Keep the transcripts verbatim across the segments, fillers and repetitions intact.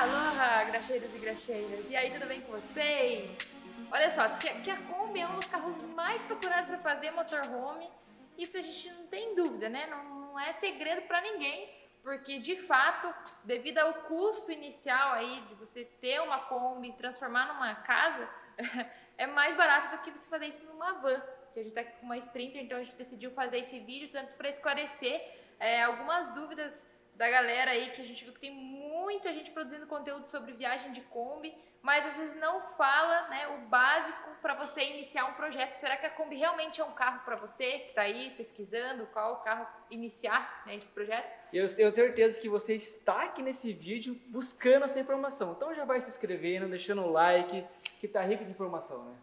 Aloha, graxeiros e graxeiras! E aí, tudo bem com vocês? Olha só, se que a Kombi é um dos carros mais procurados para fazer motorhome, isso a gente não tem dúvida, né? Não, não é segredo para ninguém, porque de fato, devido ao custo inicial aí de você ter uma Kombi e transformar numa casa, é mais barato do que você fazer isso numa van. Que a gente tá aqui com uma Sprinter, então a gente decidiu fazer esse vídeo tanto para esclarecer é, algumas dúvidas da galera aí, que a gente viu que tem muita gente produzindo conteúdo sobre viagem de Kombi, mas às vezes não fala, né, o básico para você iniciar um projeto. Será que a Kombi realmente é um carro para você que está aí pesquisando qual carro iniciar, né, esse projeto? Eu tenho certeza que você está aqui nesse vídeo buscando essa informação, então já vai se inscrevendo, deixando o like, que tá rico de informação, né?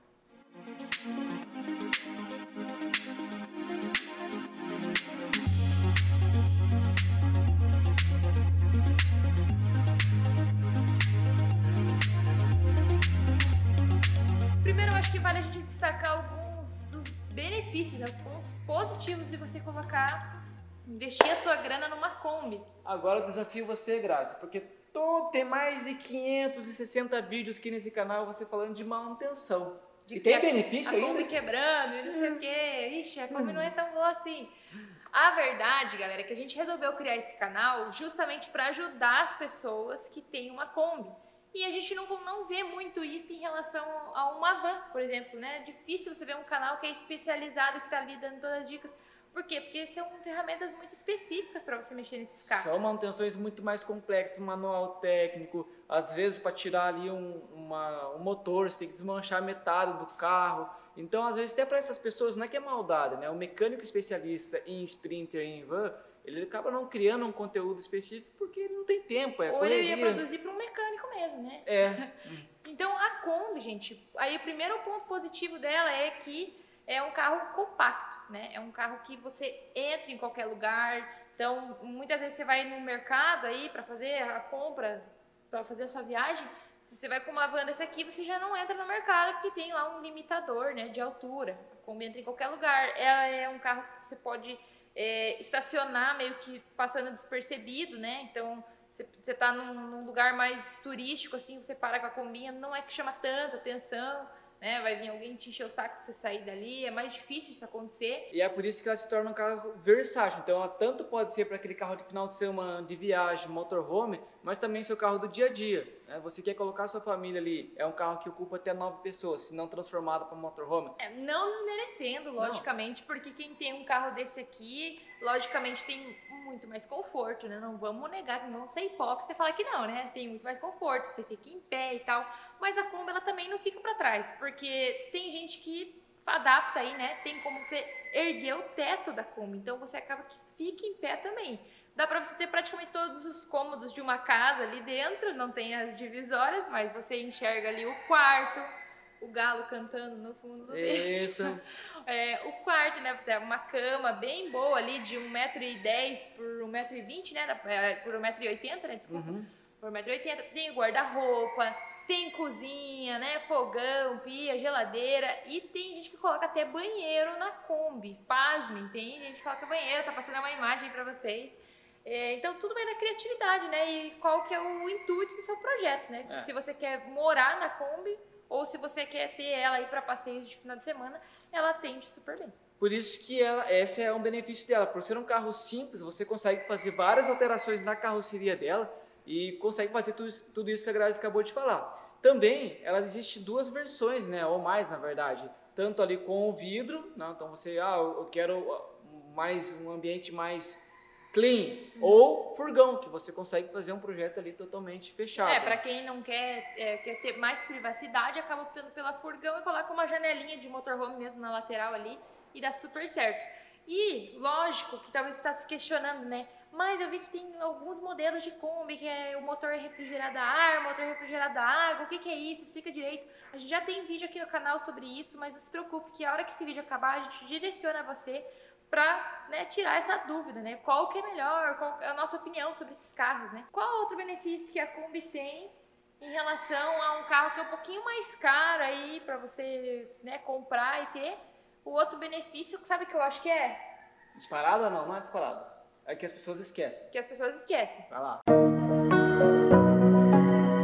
Primeiro, eu acho que vale a gente destacar alguns dos benefícios, né, os pontos positivos de você colocar, investir a sua grana numa Kombi. Agora eu desafio você, Grazi, porque todo, tem mais de quinhentos e sessenta vídeos aqui nesse canal você falando de manutenção. De e que tem a, benefício a ainda? A Kombi quebrando e não sei o quê. Ixi, a Kombi não é tão boa assim. A verdade, galera, é que a gente resolveu criar esse canal justamente para ajudar as pessoas que têm uma Kombi. E a gente não, não vê muito isso em relação a uma van, por exemplo, né? É difícil você ver um canal que é especializado, que está ali dando todas as dicas. Por quê? Porque são ferramentas muito específicas para você mexer nesses carros. São manutenções muito mais complexas, manual técnico. Às vezes, para tirar ali um, uma, um motor, você tem que desmanchar metade do carro. Então, às vezes, até para essas pessoas, não é que é maldade, né? O mecânico especialista em Sprinter, em van, ele acaba não criando um conteúdo específico porque ele não tem tempo, é Ou correria. ele ia produzir para um mecânico mesmo, né? É. Então, a Kombi, gente, aí o primeiro ponto positivo dela é que é um carro compacto, né? É um carro que você entra em qualquer lugar. Então, muitas vezes você vai no mercado aí para fazer a compra, para fazer a sua viagem. Se você vai com uma van dessa aqui, você já não entra no mercado porque tem lá um limitador, né, de altura. A Kombi entra em qualquer lugar. Ela é um carro que você pode é, estacionar meio que passando despercebido, né? Então, você está num, num lugar mais turístico, assim, você para com a Kombi, não é que chama tanta atenção. Né? Vai vir alguém te encher o saco para você sair dali, é mais difícil isso acontecer. E é por isso que ela se torna um carro versátil. Então, ela tanto pode ser para aquele carro de final de semana, de viagem, motorhome, mas também seu carro do dia a dia. Né? Você quer colocar sua família ali, é um carro que ocupa até nove pessoas, se não transformado para motorhome. É, não desmerecendo, logicamente, não. Porque quem tem um carro desse aqui, logicamente tem muito mais conforto, né? Não vamos negar, não vamos ser hipócrita e falar que não, né? Tem muito mais conforto, você fica em pé e tal. Mas a Kombi, ela também não fica para trás, porque tem gente que adapta aí, né? Tem como você erguer o teto da Kombi, então você acaba que fica em pé também. Dá para você ter praticamente todos os cômodos de uma casa ali dentro, não tem as divisórias, mas você enxerga ali o quarto, o galo cantando no fundo do Isso. É, o quarto, né? Você é uma cama bem boa ali de um metro e dez por um metro e vinte, né? Por um metro e oitenta, né? Desculpa. Uhum. Por um metro e oitenta. Tem o guarda-roupa, tem cozinha, né? Fogão, pia, geladeira. E tem gente que coloca até banheiro na Kombi. Pasmem, tem gente que coloca banheiro. Tá passando uma imagem aí pra vocês. É, então tudo vai na criatividade, né? E qual que é o intuito do seu projeto, né? É. Se você quer morar na Kombi ou se você quer ter ela aí para passeios de final de semana, ela atende super bem. Por isso que ela, esse é um benefício dela. Por ser um carro simples, você consegue fazer várias alterações na carroceria dela e consegue fazer tudo, tudo isso que a Grazi acabou de falar. Também, ela existe duas versões, né? Ou mais, na verdade. Tanto ali com o vidro, né? Então você, ah, eu quero mais um ambiente mais clean, hum. ou furgão, que você consegue fazer um projeto ali totalmente fechado. É, para quem não quer, é, quer ter mais privacidade, acaba optando pela furgão e coloca uma janelinha de motorhome mesmo na lateral ali e dá super certo. E, lógico, que talvez você está se questionando, né? Mas eu vi que tem alguns modelos de Kombi, que é o motor refrigerado a ar, o motor refrigerado a água, o que, que é isso? Explica direito. A gente já tem vídeo aqui no canal sobre isso, mas não se preocupe que a hora que esse vídeo acabar, a gente direciona você para, né, tirar essa dúvida, né? Qual que é melhor, qual é a nossa opinião sobre esses carros, né? Qual outro benefício que a Kombi tem em relação a um carro que é um pouquinho mais caro aí para você, né, comprar e ter? O outro benefício, sabe o que eu acho que é? Disparado ou não? Não é disparado. É que as pessoas esquecem. Que as pessoas esquecem. Vai lá.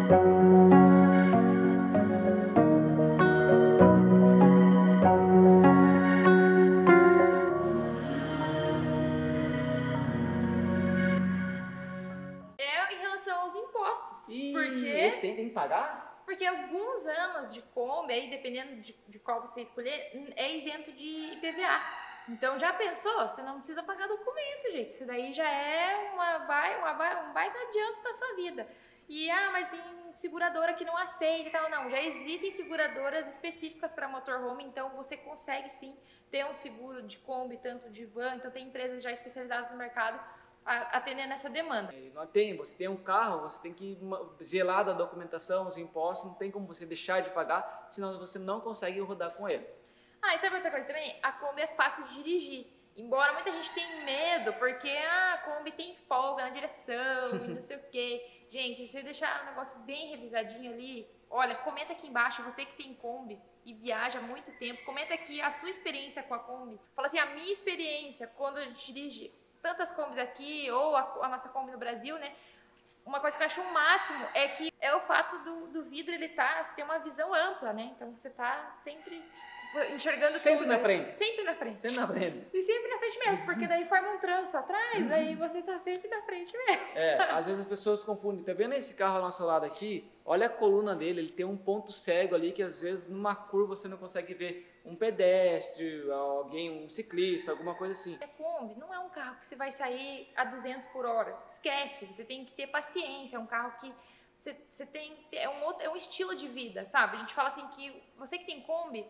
Porque alguns anos de Kombi, aí dependendo de, de qual você escolher, é isento de I P V A. Então já pensou? Você não precisa pagar documento, gente. Isso daí já é uma, uma, um baita adianto da sua vida. E, ah, mas tem seguradora que não aceita e tal. Não, já existem seguradoras específicas para motorhome, então você consegue sim ter um seguro de Kombi, tanto de van. Então tem empresas já especializadas no mercado atendendo essa demanda. Não tem, você tem um carro, você tem que zelar da documentação, os impostos, não tem como você deixar de pagar, senão você não consegue rodar com ele. Ah, e sabe outra coisa também? A Kombi é fácil de dirigir. Embora muita gente tenha medo, porque ah, a Kombi tem folga na direção e não sei o quê. Gente, se você deixar o negócio bem revisadinho ali, olha, comenta aqui embaixo, você que tem Kombi e viaja há muito tempo, comenta aqui a sua experiência com a Kombi. Fala assim, a minha experiência quando a gente dirige tantas Kombis aqui, ou a, a nossa Kombi no Brasil, né? Uma coisa que eu acho o máximo é que é o fato do, do vidro, ele tá, você tem uma visão ampla, né? Então você tá sempre enxergando sempre tudo. na frente. Sempre na frente. Sempre na frente. E sempre na frente mesmo, porque daí forma um trânsito atrás, aí você tá sempre na frente mesmo. É, às vezes as pessoas confundem. Tá vendo esse carro ao nosso lado aqui? Olha a coluna dele, ele tem um ponto cego ali que às vezes numa curva você não consegue ver um pedestre, alguém, um ciclista, alguma coisa assim. A Kombi não é um carro que você vai sair a duzentos por hora. Esquece, você tem que ter paciência, é um carro que você, você tem, é um, outro, é um estilo de vida, sabe? A gente fala assim que você que tem Kombi,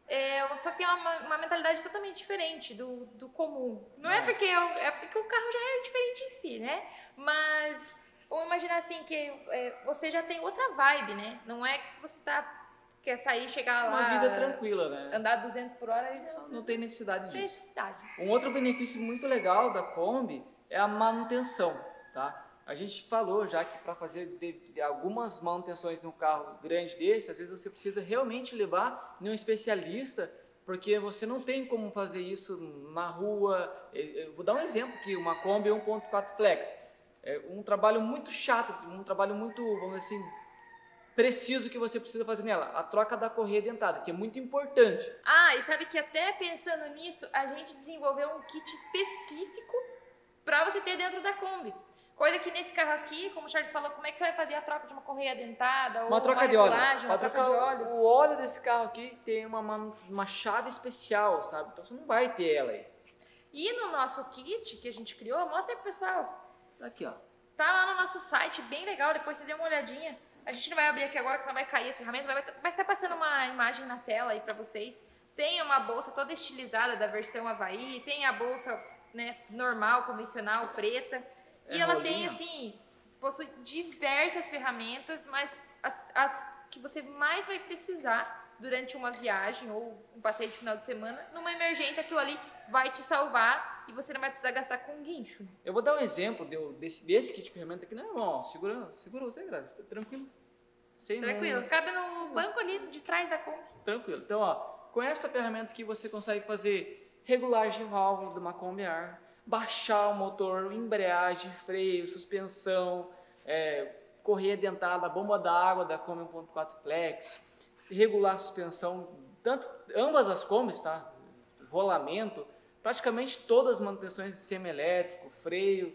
é uma pessoa que tem uma, uma mentalidade totalmente diferente do, do comum. Não é, porque, é porque o carro já é diferente em si, né? Mas vamos imaginar assim que é, você já tem outra vibe, né? Não é que você tá, quer sair, chegar lá... Uma vida tranquila, né? Andar duzentos por hora... Não, não tem necessidade disso. Necessidade. Um outro benefício muito legal da Kombi é a manutenção, tá? A gente falou já que para fazer de, de algumas manutenções num carro grande desse, às vezes você precisa realmente levar em um especialista, porque você não tem como fazer isso na rua. Eu vou dar um exemplo aqui, uma Kombi um ponto quatro Flex. É um trabalho muito chato, um trabalho muito, vamos dizer assim, preciso que você precisa fazer nela. A troca da correia dentada, que é muito importante. Ah, e sabe que até pensando nisso, a gente desenvolveu um kit específico para você ter dentro da Kombi. Coisa que nesse carro aqui, como o Charles falou, como é que você vai fazer a troca de uma correia dentada? Ou uma troca uma de óleo. Uma troca de óleo. O óleo desse carro aqui tem uma, uma chave especial, sabe? Então você não vai ter ela aí. E no nosso kit que a gente criou, mostra aí pro pessoal. Aqui, ó. Tá lá no nosso site, bem legal, depois você dê uma olhadinha. A gente não vai abrir aqui agora, porque senão vai cair as ferramentas, vai, vai estar passando uma imagem na tela aí pra vocês. Tem uma bolsa toda estilizada da versão Havaí, tem a bolsa, né, normal, convencional, preta. E é ela rolinha. Tem, assim, possui diversas ferramentas, mas as, as que você mais vai precisar durante uma viagem ou um passeio de final de semana, numa emergência, aquilo ali vai te salvar e você não vai precisar gastar com guincho. Eu vou dar um exemplo desse, desse kit de ferramenta aqui, não, irmão, segura, segura você, Graça, tá tranquilo. Sem tranquilo, não... cabe no banco ali de trás da Kombi. Tranquilo. Então, ó, com essa ferramenta aqui você consegue fazer regulagem de válvula de uma Kombi ar, baixar o motor, embreagem, freio, suspensão, é, correia dentada, bomba d'água da Kombi um ponto quatro Flex, regular a suspensão, tanto ambas as Kombis, tá? Rolamento, praticamente todas as manutenções de semi-elétrico, freio.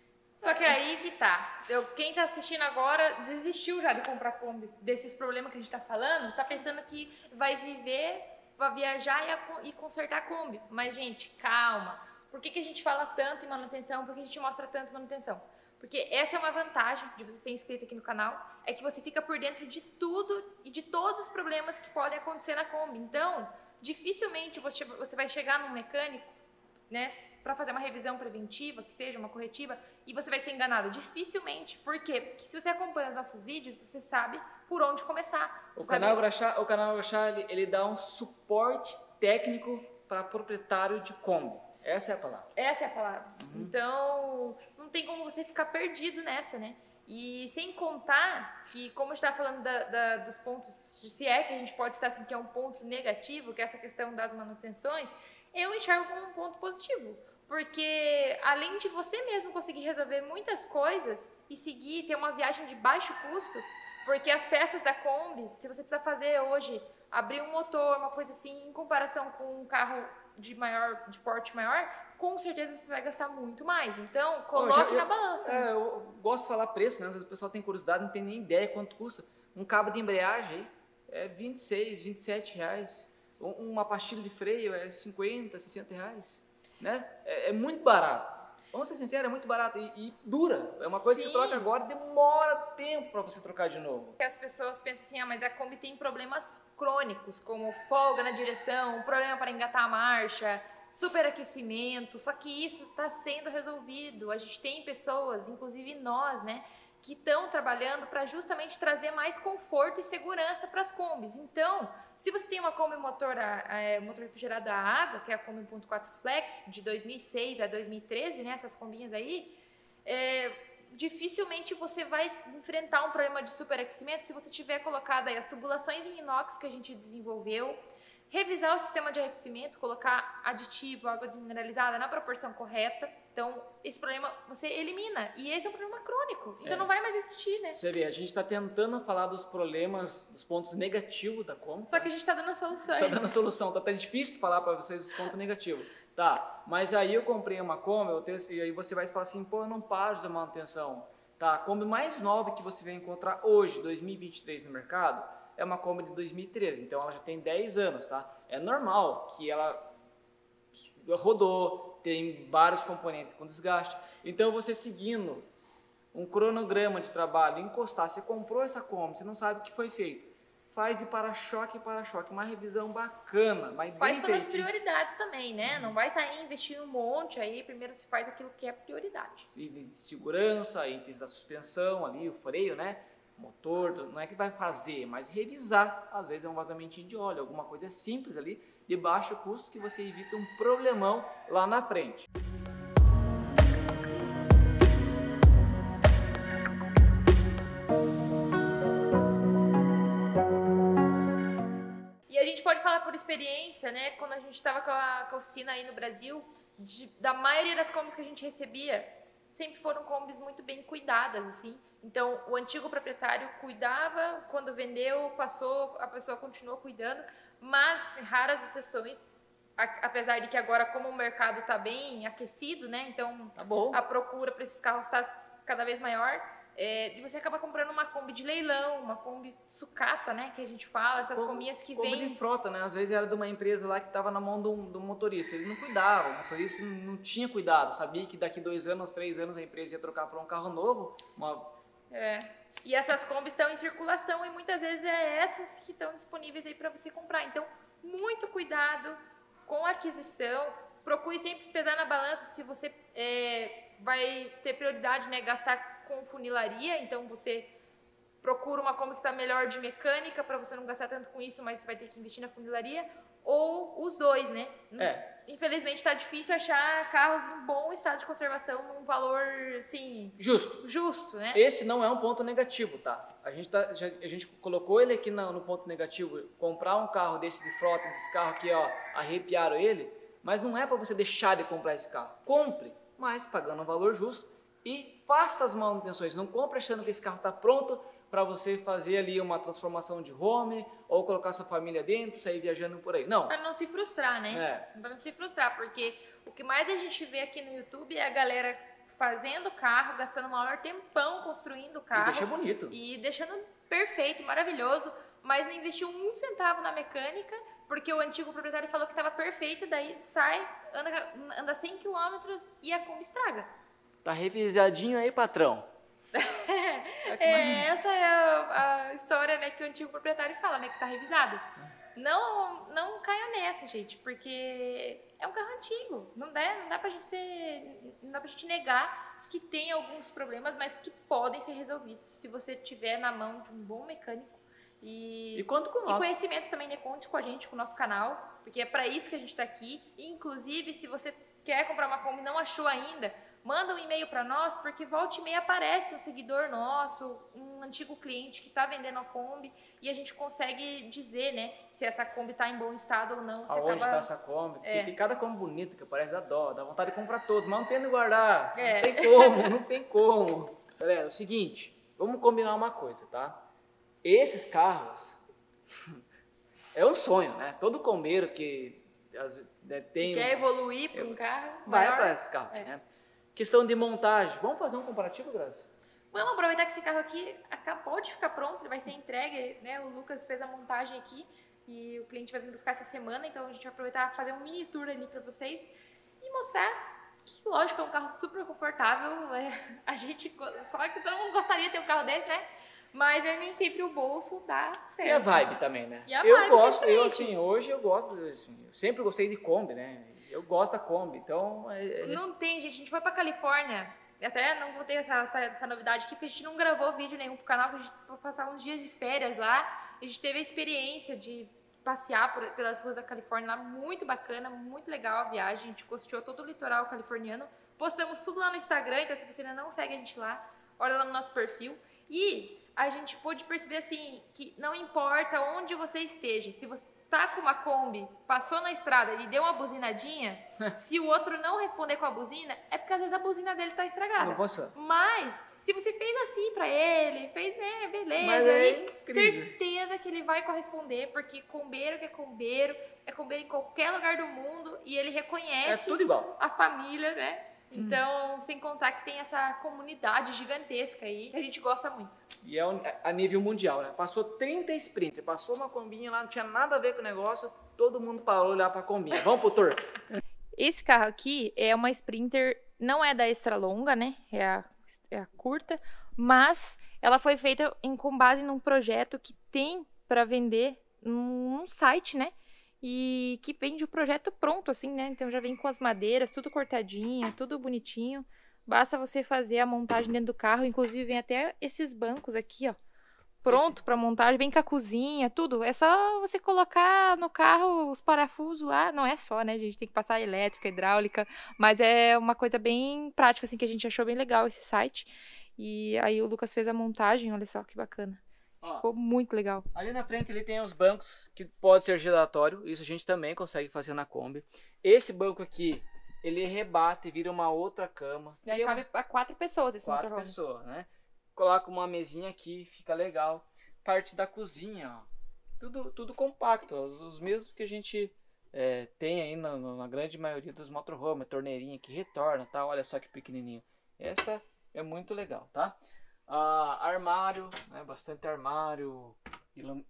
Só que aí que tá. Eu, quem tá assistindo agora desistiu já de comprar Kombi. Desses problemas que a gente tá falando, tá pensando que vai viver, vai viajar e, a, e consertar a Kombi. Mas, gente, calma. Por que, que a gente fala tanto em manutenção? Por que a gente mostra tanto manutenção? Porque essa é uma vantagem de você ser inscrito aqui no canal, é que você fica por dentro de tudo e de todos os problemas que podem acontecer na Kombi. Então, dificilmente você, você vai chegar num mecânico, né, para fazer uma revisão preventiva, que seja uma corretiva, e você vai ser enganado. Dificilmente. Por quê? Porque se você acompanha os nossos vídeos, você sabe por onde começar. O canal Graxá, o canal Graxá, ele, ele dá um suporte técnico para proprietário de Kombi. Essa é a palavra. Essa é a palavra. Uhum. Então, não tem como você ficar perdido nessa, né? E sem contar que, como a gente está falando da, da, dos pontos, se é que a gente pode estar assim, que é um ponto negativo, que é essa questão das manutenções, eu enxergo como um ponto positivo. Porque, além de você mesmo conseguir resolver muitas coisas e seguir, ter uma viagem de baixo custo, porque as peças da Kombi, se você precisa fazer hoje, abrir um motor, uma coisa assim, em comparação com um carro de maior, de porte maior, com certeza você vai gastar muito mais. Então, coloque eu já, eu, na balança. É, eu gosto de falar preço, né? Às vezes o pessoal tem curiosidade, não tem nem ideia quanto custa. Um cabo de embreagem é vinte e seis, vinte e sete reais. Uma pastilha de freio é cinquenta, sessenta reais. Né? É, é muito barato. Vamos ser sinceros, é muito barato e, e dura. É uma coisa Sim. que você troca agora e demora tempo para você trocar de novo. As pessoas pensam assim, ah, mas a Kombi tem problemas crônicos, como folga na direção, problema para engatar a marcha, superaquecimento, só que isso está sendo resolvido. A gente tem pessoas, inclusive nós, né, que estão trabalhando para justamente trazer mais conforto e segurança para as Kombis. Então, se você tem uma Kombi motor, é, motor refrigerado a água, que é a Kombi um ponto quatro Flex, de dois mil e seis a dois mil e treze, né, essas Kombinhas aí, é, dificilmente você vai enfrentar um problema de superaquecimento se você tiver colocado aí as tubulações em inox que a gente desenvolveu, revisar o sistema de arrefecimento, colocar aditivo, água desmineralizada na proporção correta. Então, esse problema você elimina. E esse é um problema crônico. Então, é. não vai mais existir, né? Você vê, a gente está tentando falar dos problemas, dos pontos negativos da Kombi. Só que a gente está dando a solução. Está dando a solução. Tá até difícil falar para vocês os pontos negativos. Tá, mas aí eu comprei uma Kombi, eu tenho, e aí você vai falar assim, pô, eu não paro de manutenção. Tá, a Kombi mais nova que você vai encontrar hoje, dois mil e vinte e três, no mercado, é uma Kombi de dois mil e treze, então ela já tem dez anos, tá? É normal que ela rodou, tem vários componentes com desgaste. Então você seguindo um cronograma de trabalho, encostar, você comprou essa Kombi, você não sabe o que foi feito. Faz de para-choque em para-choque, uma revisão bacana, mas faz bem pelas feitinho. Prioridades também, né? Não vai sair investindo um monte aí, primeiro se faz aquilo que é prioridade. Itens de segurança, itens da suspensão ali, o freio, né? Motor, não é que vai fazer, mas revisar, às vezes é um vazamentinho de óleo, alguma coisa simples ali, de baixo custo, que você evita um problemão lá na frente. E a gente pode falar por experiência, né, quando a gente estava com, com a oficina aí no Brasil, de, da maioria das Kombis que a gente recebia, sempre foram Kombis muito bem cuidadas, assim. Então, o antigo proprietário cuidava, quando vendeu, passou, a pessoa continuou cuidando, mas raras exceções, a, apesar de que agora, como o mercado está bem aquecido, né, então tá bom. A procura para esses carros está cada vez maior, é, e você acaba comprando uma Kombi de leilão, uma Kombi sucata, né, que a gente fala, essas Kombi, combinhas que Kombi vêm... de frota, né, às vezes era de uma empresa lá que estava na mão do, do motorista, ele não cuidava, o motorista não, não tinha cuidado, sabia que daqui dois anos, três anos a empresa ia trocar por um carro novo, uma... É. E essas Kombis estão em circulação e muitas vezes é essas que estão disponíveis aí para você comprar. Então, muito cuidado com a aquisição. Procure sempre pesar na balança se você é, vai ter prioridade, né, gastar com funilaria. Então, você procura uma Kombi que está melhor de mecânica para você não gastar tanto com isso, mas você vai ter que investir na funilaria. Ou os dois, né? É. Infelizmente está difícil achar carros em bom estado de conservação num valor, assim... Justo. Justo, né? Esse não é um ponto negativo, tá? A gente, tá, já, a gente colocou ele aqui no, no ponto negativo, comprar um carro desse de frota, desse carro aqui, ó, arrepiaram ele, mas não é para você deixar de comprar esse carro. Compre, mas pagando um valor justo e faça as manutenções. Não compre achando que esse carro está pronto para você fazer ali uma transformação de home ou colocar sua família dentro, sair viajando por aí. Não. Para não se frustrar, né? É. Para não se frustrar, porque o que mais a gente vê aqui no YouTube é a galera fazendo carro, gastando o maior tempão construindo o carro. E deixa bonito. E deixando perfeito, maravilhoso, mas não investiu um centavo na mecânica, porque o antigo proprietário falou que estava perfeito, daí sai, anda, anda cem quilômetros e a Kombi estraga. Tá revisadinho aí, patrão? É, essa é a, a história, né, que o antigo proprietário fala, né, que tá revisado. Não, não caia nessa, gente, porque é um carro antigo. Não dá, não dá pra gente ser, não dá pra gente negar que tem alguns problemas, mas que podem ser resolvidos se você tiver na mão de um bom mecânico. E, e conta com o nosso. E conhecimento também, né? Conte com a gente, com o nosso canal, porque é para isso que a gente está aqui. E, inclusive, se você quer comprar uma Kombi e não achou ainda, manda um e-mail para nós, porque volta e meia aparece um seguidor nosso, um antigo cliente que está vendendo a Kombi, e a gente consegue dizer, né, se essa Kombi está em bom estado ou não. Você Aonde acaba... está essa Kombi? É. Tem, tem cada Kombi bonita que parece da dó, dá vontade de comprar todos, mas não tem onde guardar. É. Não tem como, não tem como. Galera, é o seguinte, vamos combinar uma coisa, tá? Esses carros é um sonho, né? Todo combeiro que as, né, tem... quer evoluir para um carro vai maior, para esse carro, é. né? Questão de montagem. Vamos fazer um comparativo, Graça? Vamos aproveitar que esse carro aqui acabou de ficar pronto, ele vai ser entregue, né? O Lucas fez a montagem aqui e o cliente vai vir buscar essa semana, então a gente vai aproveitar e fazer um mini tour ali pra vocês e mostrar que, lógico, é um carro super confortável. É, a gente, claro que todo mundo gostaria de ter um carro desse, né? Mas é nem sempre o bolso dá certo. E a vibe também, né? E a eu vibe gosto, eu diferente. assim, hoje eu gosto, assim, eu sempre gostei de Kombi, né? Eu gosto da Kombi, então... É, é... Não tem, gente. A gente foi pra Califórnia. Até não vou ter essa, essa, essa novidade aqui, porque a gente não gravou vídeo nenhum pro canal, porque a gente foi passar uns dias de férias lá. A gente teve a experiência de passear por, pelas ruas da Califórnia lá, muito bacana, muito legal a viagem. A gente costeou todo o litoral californiano. Postamos tudo lá no Instagram, então se você ainda não segue a gente lá, olha lá no nosso perfil. E a gente pôde perceber assim, que não importa onde você esteja, se você tá com uma Kombi, passou na estrada e deu uma buzinadinha, se o outro não responder com a buzina, é porque às vezes a buzina dele tá estragada. Não posso. Mas, se você fez assim pra ele, fez, né, beleza, Mas é aí, incrível. certeza que ele vai corresponder, porque combeiro que é combeiro, é combeiro em qualquer lugar do mundo, e ele É reconhece tudo igual. a família, né? Então, sem contar que tem essa comunidade gigantesca aí, que a gente gosta muito. E é um- a nível mundial, né? Passou trinta Sprinter, passou uma Kombinha lá, não tinha nada a ver com o negócio, todo mundo parou olhar pra Kombinha. Vamos pro tour? Esse carro aqui é uma Sprinter, não é da extra longa, né? É a, é a curta, mas ela foi feita em, com base num projeto que tem para vender num site, né? E que vende o projeto pronto, assim, né? Então já vem com as madeiras, tudo cortadinho, tudo bonitinho. Basta você fazer a montagem dentro do carro, inclusive vem até esses bancos aqui, ó. Pronto para montagem, vem com a cozinha, tudo. É só você colocar no carro os parafusos lá. Não é só, né, gente? Tem que passar elétrica, hidráulica. Mas é uma coisa bem prática, assim, que a gente achou bem legal esse site. E aí o Lucas fez a montagem, olha só que bacana. Ó, Ficou muito legal. ali na frente ele tem os bancos que pode ser giratório, isso a gente também consegue fazer na Kombi. Esse banco aqui, ele rebate e vira uma outra cama. E aí Tem cabe a quatro pessoas esse quatro motorhome. pessoas, né? Coloca uma mesinha aqui, fica legal. Parte da cozinha, ó. Tudo, tudo compacto, os, os mesmos que a gente é, tem aí na, na grande maioria dos motorhomes, torneirinha que retorna, tá? Olha só que pequenininho. Essa é muito legal, tá? Ah, armário, né? Bastante armário, ilum,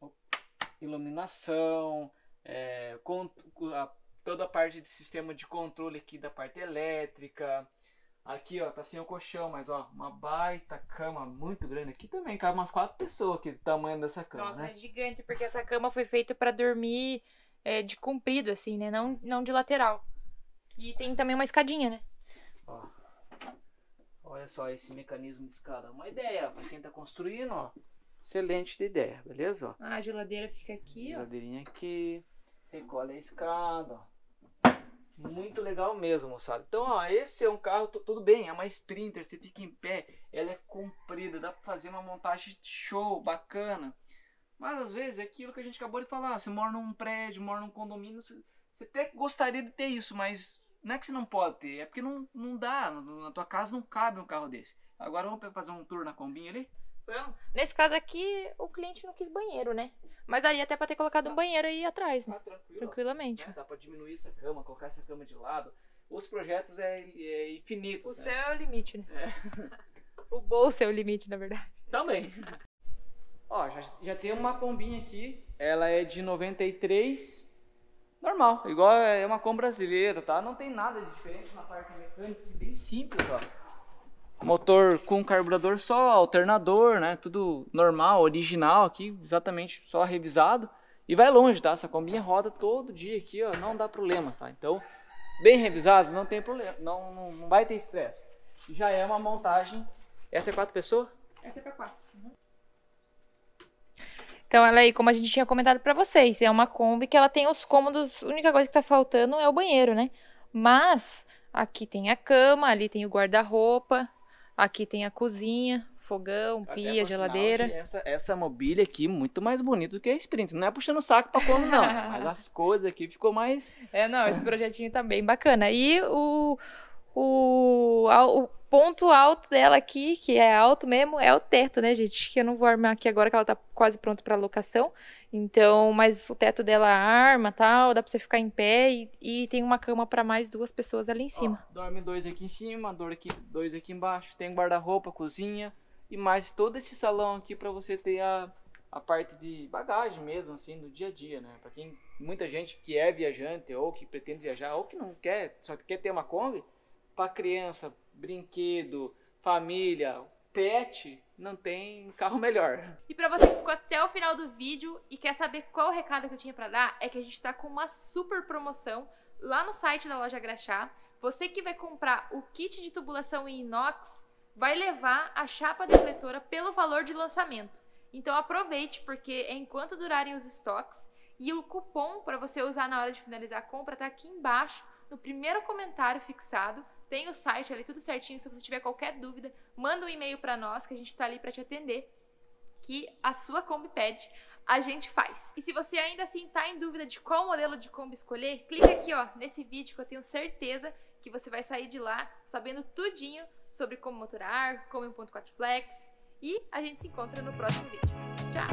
iluminação, é, com, a, toda a parte de sistema de controle aqui da parte elétrica. Aqui, ó, tá sem o colchão, mas ó, uma baita cama muito grande. Aqui também cabe umas quatro pessoas aqui, do tamanho dessa cama, Nossa, né? é gigante, porque essa cama foi feita para dormir é, de comprido, assim, né? Não, não de lateral. E tem também uma escadinha, né? Ó, olha só esse mecanismo de escada. Uma ideia para quem tá construindo, ó. Excelente de ideia, beleza? Ó, Ah, a geladeira fica aqui, ó. geladeirinha aqui, recolhe a escada, ó. Muito legal mesmo, moçada. Então, ó, esse é um carro, tudo bem, é uma Sprinter, você fica em pé, ela é comprida, dá pra fazer uma montagem show, bacana. Mas às vezes é aquilo que a gente acabou de falar, você mora num prédio, mora num condomínio, você, você até gostaria de ter isso, mas não é que você não pode ter, é porque não, não dá, na tua casa não cabe um carro desse. Agora vamos fazer um tour na Kombinha ali? Vamos. Nesse caso aqui, o cliente não quis banheiro, né? Mas daria até pra ter colocado um banheiro aí atrás, né? Ah, tranquilo. Tranquilamente. Né? Dá pra diminuir essa cama, colocar essa cama de lado. Os projetos é, é infinito. O né? céu é o limite, né? É. O bolso é o limite, na verdade. Também. Ó, já, já tem uma Kombinha aqui. Ela é de noventa e três. Normal, igual é uma Kombi brasileira, tá? Não tem nada de diferente na parte mecânica, bem simples, ó. Motor com carburador só, alternador, né? Tudo normal, original aqui, exatamente só revisado. E vai longe, tá? Essa Kombinha roda todo dia aqui, ó, não dá problema, tá? Então, bem revisado, não tem problema, não, não, não vai ter estresse. Já é uma montagem. Essa é quatro pessoas? Essa é pra quatro. Uhum. Então, ela aí, como a gente tinha comentado pra vocês, é uma Kombi que ela tem os cômodos, a única coisa que tá faltando é o banheiro, né? Mas, aqui tem a cama, ali tem o guarda-roupa, aqui tem a cozinha, fogão, Até pia, por geladeira. sinal, essa, essa mobília aqui muito mais bonita do que a Sprint. Não é puxando o saco pra como não, mas as coisas aqui ficou mais... É, não, esse projetinho tá bem bacana. E o, o, o ponto alto dela aqui, que é alto mesmo, é o teto, né, gente? Que eu não vou armar aqui agora, que ela tá quase pronta pra locação. Então, mas o teto dela arma e tal, dá pra você ficar em pé e, e tem uma cama pra mais duas pessoas ali em cima. Ó, dorme dois aqui em cima, dor aqui, dois aqui embaixo. Tem guarda-roupa, cozinha. e mais todo esse salão aqui para você ter a, a parte de bagagem mesmo, assim, no dia a dia, né? Para quem, muita gente que é viajante ou que pretende viajar ou que não quer, só quer ter uma Kombi, para criança, brinquedo, família, pet, não tem carro melhor. E para você que ficou até o final do vídeo e quer saber qual o recado que eu tinha para dar, é que a gente tá com uma super promoção lá no site da Loja Graxá. Você que vai comprar o kit de tubulação em inox vai levar a chapa defletora pelo valor de lançamento. Então aproveite, porque é enquanto durarem os estoques, e o cupom para você usar na hora de finalizar a compra tá aqui embaixo, no primeiro comentário fixado. Tem o site ali tudo certinho. Se você tiver qualquer dúvida, manda um e-mail para nós que a gente tá ali para te atender, que a sua Kombi pede, a gente faz. E se você ainda assim tá em dúvida de qual modelo de Kombi escolher, clica aqui, ó, nesse vídeo, que eu tenho certeza que você vai sair de lá sabendo tudinho sobre como motorar, como um ponto quatro flex, e a gente se encontra no próximo vídeo. Tchau!